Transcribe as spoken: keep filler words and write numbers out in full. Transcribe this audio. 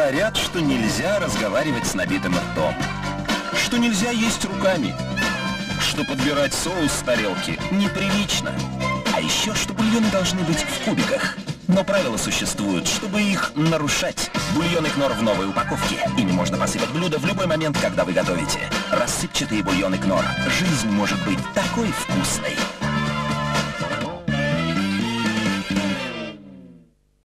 Говорят, что нельзя разговаривать с набитым ртом, что нельзя есть руками, что подбирать соус с тарелки неприлично, а еще, что бульоны должны быть в кубиках. Но правила существуют, чтобы их нарушать. Бульоны Кнор в новой упаковке. Ими можно посыпать блюдо в любой момент, когда вы готовите. Рассыпчатые бульоны Кнор. Жизнь может быть такой вкусной.